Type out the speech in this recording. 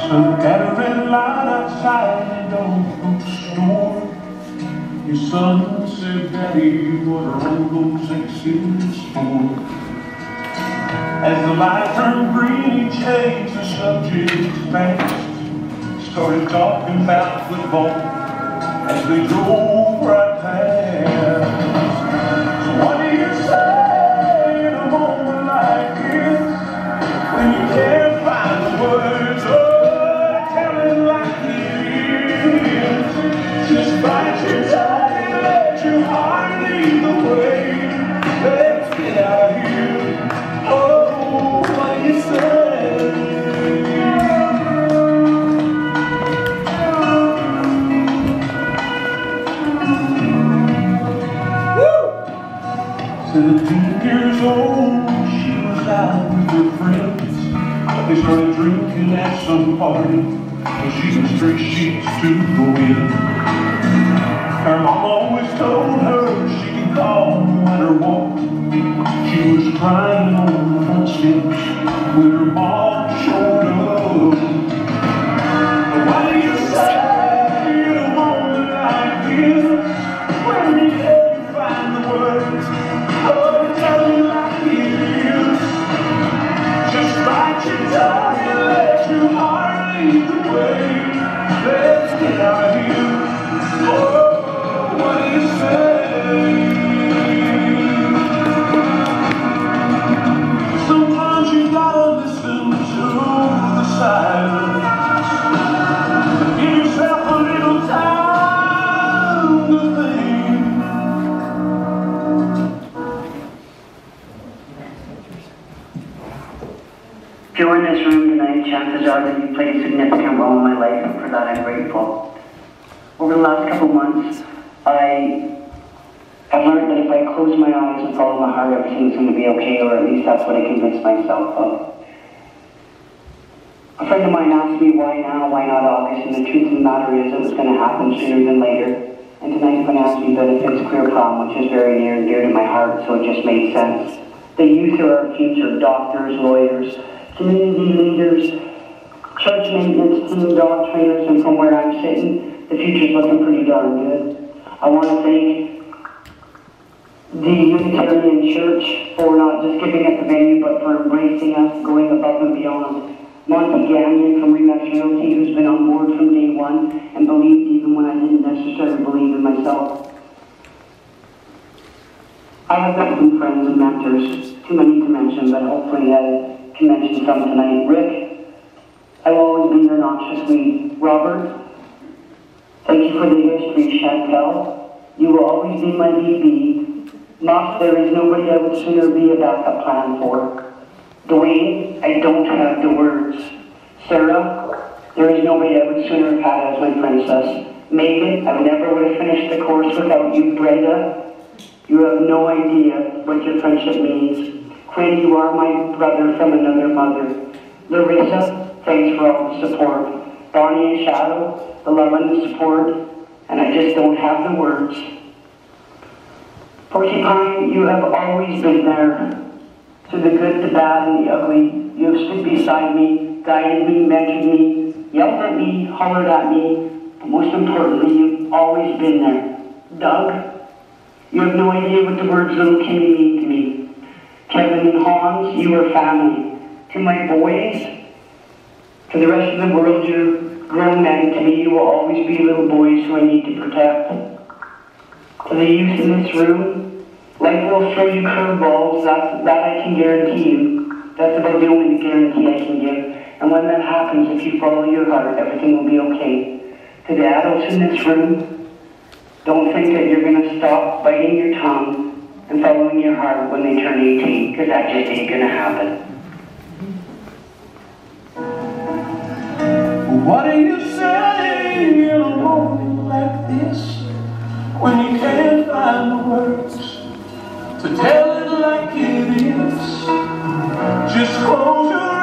Stood at a red light outside the old store. Your son said, Daddy, what are all those X's for? As the light turned green, he changed the subject fast. Started talking about football as they drove right past. So what do you say in a moment like this, when you can't find the words? Oh, tell it like it is. Just bite your tongue and let your heart lead the way. Let's get out of here. Oh, what do you say? Woo! 17 years old, she was out with her friends, but they started drinking at some party, and she was 3 sheets to the wind. Her mom always told her she could call no matter what. She was crying on the front steps when her mom showed up. But what do you say in a moment like this, when you can't find the words? Oh, tell me like it is. Just bite your tongue and let your heart lead the way. Let's get out of here. Oh, what do you say? Sometimes you gotta listen to the silence. Give yourself a little time to think. If you're in this room tonight, chances are that you played a significant role in my life, and for that I'm grateful. Over the last couple months, I've learned that if I close my eyes and follow my heart, everything's going to be okay, or at least that's what I convinced myself of. A friend of mine asked me why now, why not August, and the truth of the matter is it was going to happen sooner than later. And tonight's going to ask me benefits career prom, which is very near and dear to my heart, so it just made sense. The youth are our future: doctors, lawyers, community leaders, church maintenance team, dog trainers, and from where I'm sitting, the future's looking pretty darn good. I want to thank the Unitarian Church for not just giving us the venue, but for embracing us, going above and beyond. Monty Gagnon from Remax Realty, who's been on board from day one and believed even when I didn't necessarily believe in myself. I have met some friends and mentors, too many to mention, but hopefully I can mention some tonight. Rick, I will always be your noxious weed. Robert, thank you for the history. Chantel, you will always be my BB. Moss, there is nobody I would sooner be a backup plan for. Dwayne, I don't have the words. Sarah, there is nobody I would sooner have had as my princess. Megan, I never would have finished the course without you. Brenda, you have no idea what your friendship means. Quinn, you are my brother from another mother. Larissa, thanks for all the support. Bonnie and Shadow, the love and the support, and I just don't have the words. Porcupine, you have always been there. Through the good, the bad, and the ugly, you have stood beside me, guided me, mentored me, yelled at me, hollered at me, but most importantly, you've always been there. Doug, you have no idea what the words little Kimmy mean to me. Kevin and Hans, you are family. To my boys, to the rest of the world, you're grown men. To me, you will always be little boys who I need to protect. To the youth in this room, life will throw you curveballs, that I can guarantee you. That's about the only guarantee I can give. And when that happens, if you follow your heart, everything will be okay. To the adults in this room, don't think that you're going to stop biting your tongue and following your heart when they turn 18, because that just ain't going to happen. What do you say in a moment like this, when you can't find the words to tell it like it is? Just close your